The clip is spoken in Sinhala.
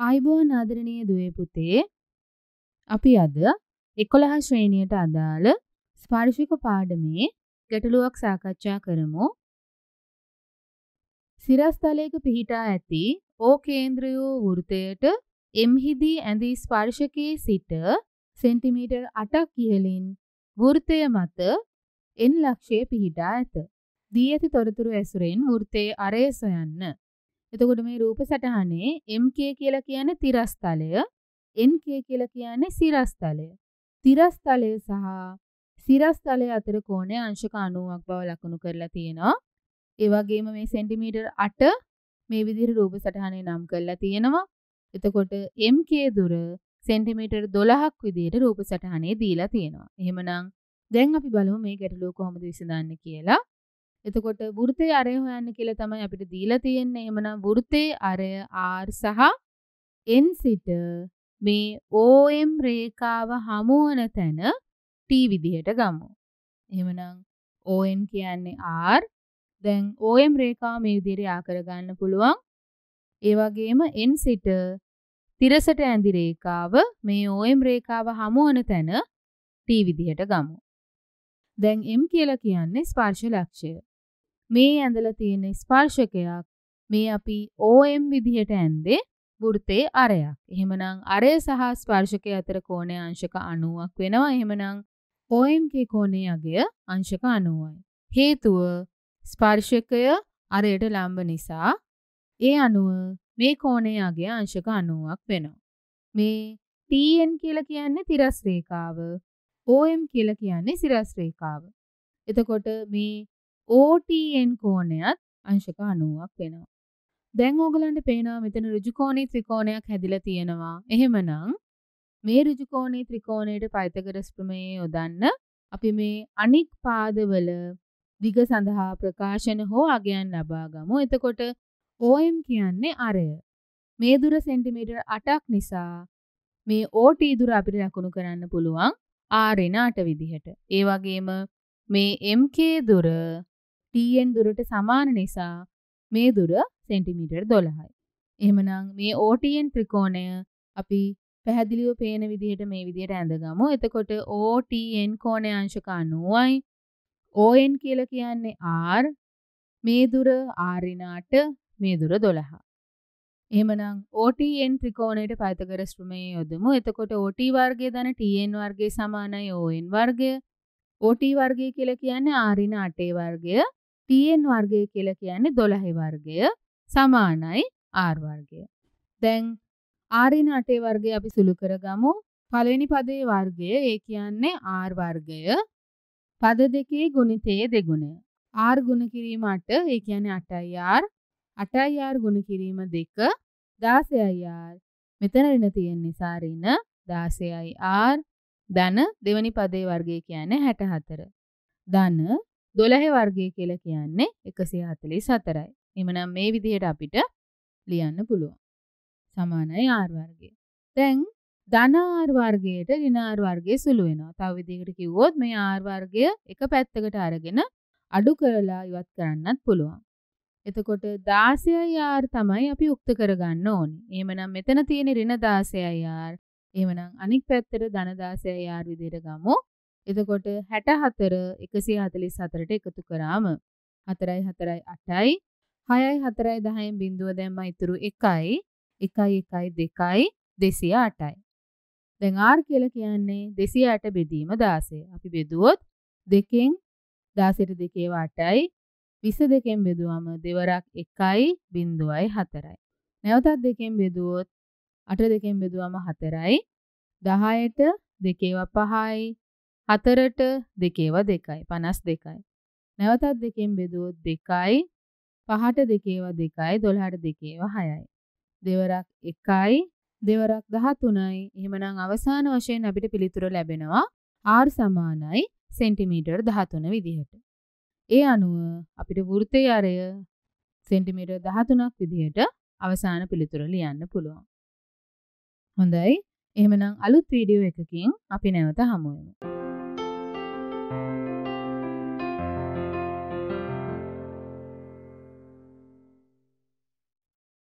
ආයුබෝවන් ආදරණීය දුවේ පුතේ අපි අද 11 ශ්‍රේණියට අදාළ ස්පර්ශික පාඩමේ ගැටලුවක් සාකච්ඡා කරමු. සිරස්තලයක පිහිටා ඇති O කේන්ද්‍රය වෘතයට M හිදී ඇඳී ස්පර්ශකයේ සිට සෙන්ටිමීටර් 8ක් ඉහළින් වෘතය මත N ලක්ෂයේ පිහිටා ඇත. දී ඇති තොරතුරු ඇසුරෙන් වෘතයේ අරය සොයන්න. එතකොට මේ රූප සටහනේ MK කියලා කියන්නේ තිරස්තලය, NK කියලා කියන්නේ සිරස්තලය. තිරස්තලය සහ සිරස්තලය අතර කෝණය අංශක 90ක් බව ලකුණු කරලා තියෙනවා. ඒ වගේම මේ සෙන්ටිමීටර් 8 මේ විදිහට රූප සටහනේ නම් කරලා තියෙනවා. එතකොට MK දුර සෙන්ටිමීටර් 12ක් විදිහට රූප සටහනේ දීලා තියෙනවා. එහෙමනම් දැන් අපි බලමු මේ ගැටලුව කොහොමද විසඳන්නේ කියලා. එතකොට වෘත්තයේ අරය හොයන්න කියලා තමයි අපිට දීලා තියෙන්නේ. එහෙමනම් වෘත්තයේ අරය R සහ N සිට මේ OM රේඛාව හමු වන තැන T විදිහට ගමු. එහෙමනම් ON කියන්නේ R. දැන් OM රේඛාව මේ විදිහට යා කරගන්න පුළුවන්. ඒ වගේම N සිට තිරසට ඇඳි රේඛාව මේ OM රේඛාව හමු වන තැන T විදිහට ගමු. දැන් M කියලා කියන්නේ ස්පර්ශ ලක්ෂය. මේ ඇඳලා තියෙන ස්පර්ශකයක් මේ අපි OM විදිහට ඇඳේ වෘත්තයේ අරයක්. එහෙමනම් අරය සහ ස්පර්ශකය අතර කෝණය අංශක 90ක් වෙනවා. එහෙමනම් OM කේ කෝණයේ අගය අංශක 90යි. හේතුව ස්පර්ශකය අරයට ලම්බ නිසා ඒ අනුව මේ කෝණයේ අගය අංශක 90ක් වෙනවා. මේ TN කියලා කියන්නේ තිරස් රේඛාව. OM කියලා කියන්නේ සිරස් රේඛාව. එතකොට මේ OTN කෝණයත් අංශක 90ක් වෙනවා. දැන් ඕගලන්ට පේනවා මෙතන ඍජුකෝණී ත්‍රිකෝණයක් හැදිලා තියෙනවා. එහෙමනම් මේ ඍජුකෝණී ත්‍රිකෝණයට පයිතගරස් ප්‍රමේයය යොදන්න අපි මේ අනික් පාදවල දිග සඳහා ප්‍රකාශන හෝ අගයන් ලබා ගමු. එතකොට OM කියන්නේ අරය. මේ දුර සෙන්ටිමීටර් 8ක් නිසා මේ OT දුර අපිට ලකුණු කරන්න පුළුවන් R/8 විදිහට. ඒ වගේම මේ MK දුර TN දුරට සමාන නිසා මේ දුර සෙන්ටිමීටර් 12යි. එහෙමනම් මේ OTN ත්‍රිකෝණය අපි පැහැදිලිව පේන විදිහට මේ විදිහට ඇඳගමු. එතකොට OTN කෝණය අංශක 90යි. ON කියලා කියන්නේ R. මේ දුර R/8, මේ දුර 12. එහෙමනම් OTN ත්‍රිකෝණයට පයිතගරස් ප්‍රමේයය යොදමු. එතකොට OT වර්ගය ධන TN වර්ගය සමානයි ON වර්ගය. OT වර්ගය කියලා කියන්නේ R/8 වර්ගය. TN වර්ගය කියලා කියන්නේ 12 වර්ගය සමානයි R වර්ගය. දැන් R/8 වර්ගය අපි සුළු කරගමු. පළවෙනි පදයේ වර්ගය ඒ කියන්නේ R වර්ගය. පද දෙකේ ගුණිතයේ දෙගුණය. R ගුණ කිරීම 8 ඒ කියන්නේ 8යි R. 8යි R ගුණ කිරීම 2 16යි R. මෙතන ඍණ තියෙන නිසා ඍණ 16යි R. ධන දෙවනි පදයේ වර්ගය කියන්නේ 64. ධන 12 වර්ගය කියලා කියන්නේ 144යි. එhmenan මේ විදිහට අපිට ලියන්න පුළුවන්. සමානයි R වර්ගය. දැන් ධන R වර්ගයට ඍණ R වර්ගය සුළු වෙනවා. තව විදිහකට කිව්වොත් මේ R වර්ගය එක පැත්තකට අරගෙන අඩු කරලා ඉවත් කරන්නත් පුළුවන්. එතකොට 16යි R තමයි අපි උක්ත කරගන්න ඕනේ. එහෙමනම් මෙතන තියෙන ඍණ 16යි R. එහෙමනම් අනික් පැත්තට ධන 16යි R විදිහට ගමු. එතකොට 64 144ට එකතු කරාම 4යි 4යි 8යි 6යි 4යි 10න් බිඳුව දැම්ම ඉතුරු 1යි 1යි 1යි 2යි 208යි. දැන් R කියලා කියන්නේ 208 බෙදීම 16. අපි බෙදුවොත් 2න් 16ට 2 8යි 22න් බෙදුවම දෙවරක් 1යි 0.4යි. නැවතත් 2න් බෙදුවොත් 8 2න් බෙදුවම 4යි 10ට 2 5යි 4ට 2 2යි 52යි. නැවතත් 2න් බෙදුවොත් 2යි 5ට 2 2යි 12ට 2 6යි. දෙවරක් 1යි දෙවරක් 13යි. එහෙමනම් අවසාන වශයෙන් අපිට පිළිතුර ලැබෙනවා R සමානයි සෙන්ටිමීටර් 13 විදිහට. ඒ අනුව අපිට වෘත්තයේ අරය සෙන්ටිමීටර් 13ක් විදිහට අවසාන පිළිතුර ලියන්න පුළුවන්. හොඳයි. එහෙමනම් අලුත් වීඩියෝ එකකින් අපි නැවත හමු වෙමු.